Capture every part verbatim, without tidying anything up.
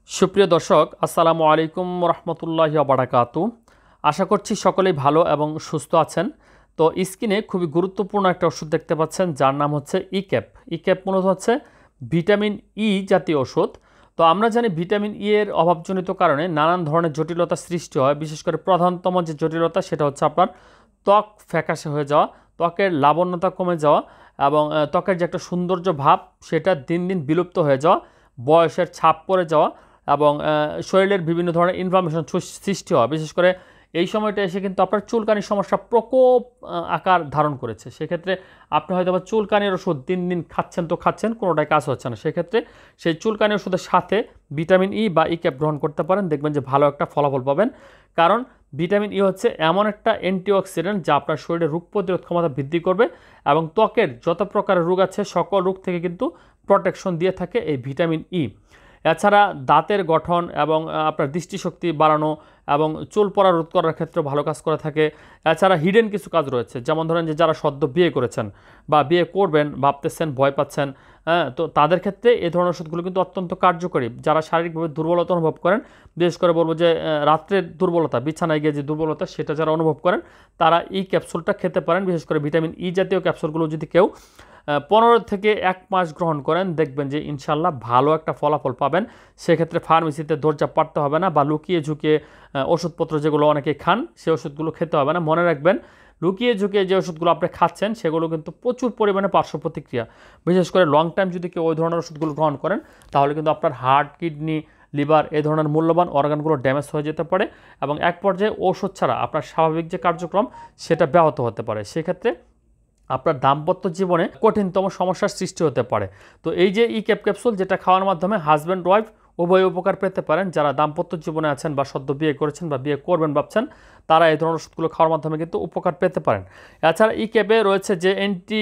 সুপ্রিয় দর্শক, আসসালামু আলাইকুম রহমতুল্লাহি বারাকাতু। আশা করছি সকলেই ভালো এবং সুস্থ আছেন। তো স্ক্রিনে খুবই গুরুত্বপূর্ণ একটা ওষুধ দেখতে পাচ্ছেন, যার নাম হচ্ছে ইক্যাপ। ইক্যাপ মূলত হচ্ছে ভিটামিন ই জাতীয় ওষুধ। তো আমরা জানি ভিটামিন ই এর অভাবজনিত কারণে নানান ধরনের জটিলতা সৃষ্টি হয়। বিশেষ করে প্রধানতম যে জটিলতা সেটা হচ্ছে আপনার ত্বক ফ্যাকাশে হয়ে যাওয়া, ত্বকের লাবণ্যতা কমে যাওয়া এবং আহ, ত্বকের যে একটা সৌন্দর্য ভাব সেটা দিন দিন বিলুপ্ত হয়ে যাওয়া, বয়সের ছাপ পড়ে যাওয়া এবং শরীরের বিভিন্ন ধরনের ইনফ্লামেশন সৃষ্টি হওয়া। বিশেষ করে এই সময়টা এসে কিন্তু আপনার চুলকানির সমস্যা প্রকোপ আকার ধারণ করেছে। সেক্ষেত্রে আপনি হয়তো বা চুলকানির ওষুধ দিন দিন খাচ্ছেন তো খাচ্ছেন, কোনোটাই কাজ হচ্ছে না। সেক্ষেত্রে সেই চুলকানির ওষুধের সাথে ভিটামিন ই বা ই ক্যাপ গ্রহণ করতে পারেন, দেখবেন যে ভালো একটা ফলাফল পাবেন। কারণ ভিটামিন ই হচ্ছে এমন একটা অ্যান্টিঅক্সিডেন্ট যা আপনার শরীরে রোগ প্রতিরোধ ক্ষমতা বৃদ্ধি করবে এবং ত্বকের যত প্রকারের রোগ আছে সকল রোগ থেকে কিন্তু প্রোটেকশন দিয়ে থাকে এই ভিটামিন ই। এছাড়া দাঁতের গঠন এবং আপনার দৃষ্টিশক্তি বাড়ানো এবং চুল পড়া রোধ করার ক্ষেত্রে ভালো কাজ করে থাকে। এছাড়া হিডেন কিছু কাজ রয়েছে, যেমন ধরেন যে যারা সদ্য বিয়ে করেছেন বা বিয়ে করবেন ভাবতেছেন, ভয় পাচ্ছেন, হ্যাঁ, তো তাদের ক্ষেত্রে এই ধরনের ওষুধগুলো কিন্তু অত্যন্ত কার্যকরী। যারা শারীরিকভাবে দুর্বলতা অনুভব করেন, বিশেষ করে বলবো যে রাত্রের দুর্বলতা, বিছানায় গিয়ে যে দুর্বলতা সেটা যারা অনুভব করেন, তারা এই ক্যাপসুলটা খেতে পারেন। বিশেষ করে ভিটামিন ই জাতীয় ক্যাপসুলগুলো যদি কেউ পনেরো থেকে এক মাস গ্রহণ করেন, দেখবেন যে ইনশাল্লাহ ভালো একটা ফলাফল পাবেন। সেক্ষেত্রে ফার্মেসিতে দরজা পাড়তে হবে না বা লুকিয়ে ঝুঁকিয়ে ওষুধপত্র যেগুলো অনেকে খান সেই ওষুধগুলো খেতে হবে না। মনে রাখবেন, লুকিয়ে ঝুঁকিয়ে যে ওষুধগুলো আপনি খাচ্ছেন সেগুলো কিন্তু প্রচুর পরিমাণে পার্শ্ব প্রতিক্রিয়া। বিশেষ করে লং টাইম যদি কেউ ওই ধরনের ওষুধগুলো গ্রহণ করেন, তাহলে কিন্তু আপনার হার্ট, কিডনি, লিভার এই ধরনের মূল্যবান অর্গানগুলো ড্যামেজ হয়ে যেতে পারে এবং এক পর্যায়ে ওষুধ ছাড়া আপনার স্বাভাবিক যে কার্যক্রম সেটা ব্যাহত হতে পারে। সেক্ষেত্রে আপনার দাম্পত্য জীবনে কঠিনতম সমস্যার সৃষ্টি হতে পারে। তো এই যে ই ক্যাপ ক্যাপসুল, যেটা খাওয়ার মাধ্যমে হাজব্যান্ড ওয়াইফ উভয় উপকার পেতে পারেন। যারা দাম্পত্য জীবনে আছেন বা সদ্য বিয়ে করেছেন বা বিয়ে করবেন ভাবছেন, তারা এই ধরনের ওষুধগুলো খাওয়ার মাধ্যমে কিন্তু উপকার পেতে পারেন। এছাড়া ই ক্যাপে রয়েছে যে অ্যান্টি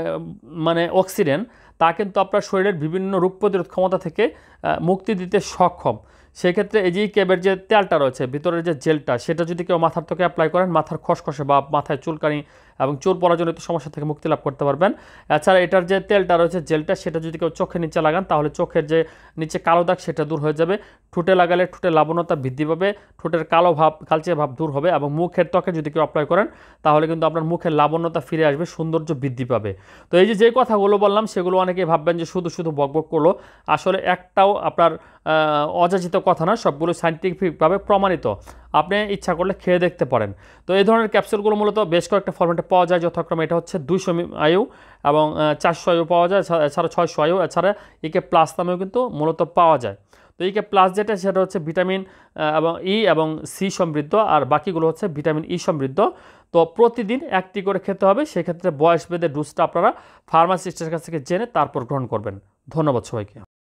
মানে অক্সিডেন্ট, তা কিন্তু আপনার শরীরের বিভিন্ন রোগ প্রতিরোধ ক্ষমতা থেকে মুক্তি দিতে সক্ষম। সেক্ষেত্রে এই যে ই ক্যাপের যে তেলটা রয়েছে, ভিতরের যে জেলটা, সেটা যদি কেউ মাথার ত্বকে অ্যাপ্লাই করেন, মাথার খসখসে বা মাথায় চুলকানি এবং চুল পরাজনিত সমস্যা থেকে মুক্তি লাভ করতে পারবেন। এছাড়া এটার যে তেলটা রয়েছে, জেলটা, সেটা যদি কেউ চোখের নিচে লাগান, তাহলে চোখের যে নিচে কালো দাগ সেটা দূর হয়ে যাবে। ঠোঁটে লাগালে ঠোঁটের লাবণ্যতা বৃদ্ধি পাবে, ঠোঁটের কালো ভাব, কালচে ভাব দূর হবে এবং মুখের ত্বকে যদি কেউ অ্যাপ্লাই করেন, তাহলে কিন্তু আপনার মুখের লাবণ্যতা ফিরে আসবে, সৌন্দর্য বৃদ্ধি পাবে। তো এই যে যে কথাগুলো বললাম সেগুলো অনেকেই ভাববেন যে শুধু শুধু বকবক করলো, আসলে একটাও আপনার অযাচিত কথা না, সবগুলো সাইন্টিফিকভাবে প্রমাণিত। আপনি ইচ্ছা করলে খেয়ে দেখতে পারেন। তো এই ধরনের ক্যাপসুলগুলো মূলত বেশ কয়েকটা ফরম্যাটে পাওয়া যায়, যথাক্রমে এটা হচ্ছে দুইশো আয়ু এবং চারশো আয়ু পাওয়া যায়, এছাড়া ছয়শো আয়ু, এছাড়া ইকে প্লাস নামেও কিন্তু মূলত পাওয়া যায়। তো ইকে প্লাস যেটা, সেটা হচ্ছে ভিটামিন এবং ই এবং সি সমৃদ্ধ, আর বাকিগুলো হচ্ছে ভিটামিন ই সমৃদ্ধ। তো প্রতিদিন একটি করে খেতে হবে। সেক্ষেত্রে বয়স ভেদে ডোজটা আপনারা ফার্মাসিস্টের কাছ থেকে জেনে তারপর গ্রহণ করবেন। ধন্যবাদ সবাইকে।